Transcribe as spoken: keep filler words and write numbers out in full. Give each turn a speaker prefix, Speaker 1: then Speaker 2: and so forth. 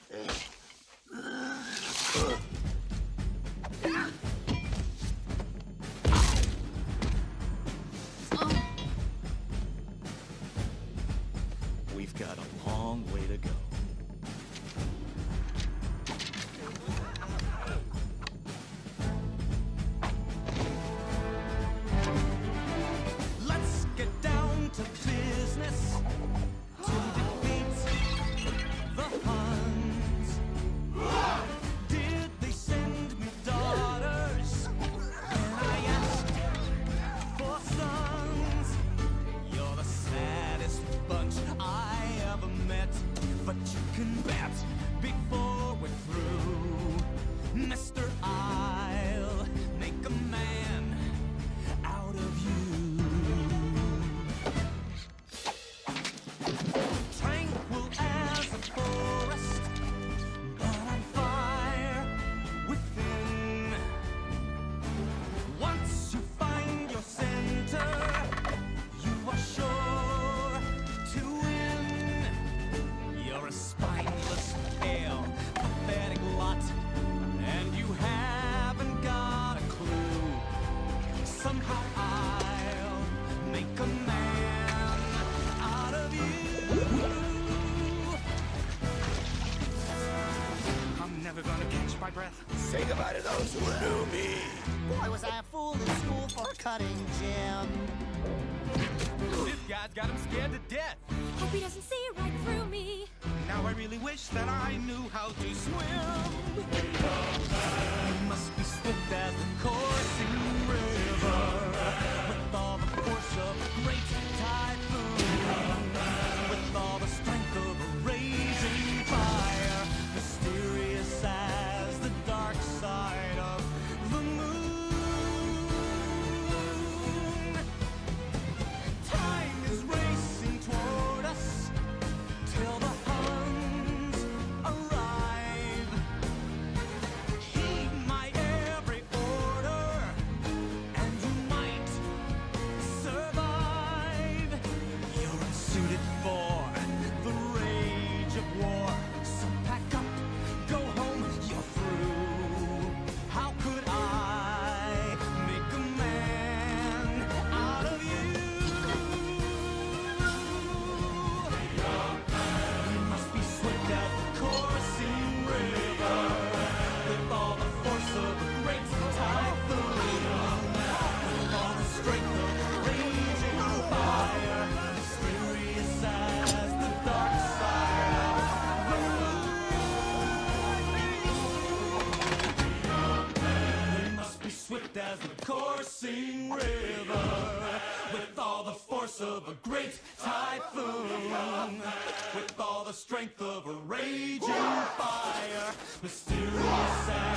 Speaker 1: We've got a long way to go.
Speaker 2: Let's get down to business to defeat the Huns. Did they send me daughters when I asked for sons? You're the saddest bunch I ever met, but you can bet before we're through, Mister I'll make a man out of you. Tranquil as a forest, but on fire within. Once you find your center, you are sure to win. You're a spineless, pale, pathetic lot, and you haven't got a clue. Somehow I'll make a man out of you. I'm never gonna catch my breath.
Speaker 3: Say goodbye to those who knew me.
Speaker 4: Boy, was I a fool in school for cutting Jim.
Speaker 2: This guy's got him scared to death.
Speaker 5: Hope he doesn't see right through me.
Speaker 2: Now I really wish that I knew how to swim. You must be swift as the coursing river, with all the force of a great typhoon, with all the strength of a raging fire, mysterious as the dark side of the moon. Time is racing toward us till the Huns arrive. Heed my every order, and you might survive. You're unsuited for the rage of war, so pack up, go home, you're through. How could I make a man out of you? You must be swift as the coursing river, with all the force of a great typhoon, with all the strength of a raging fire, mysterious as the dark side of the moon. You must be swift as the coursing river, with all the force of a great typhoon, with all the strength of a raging fire, mysterious as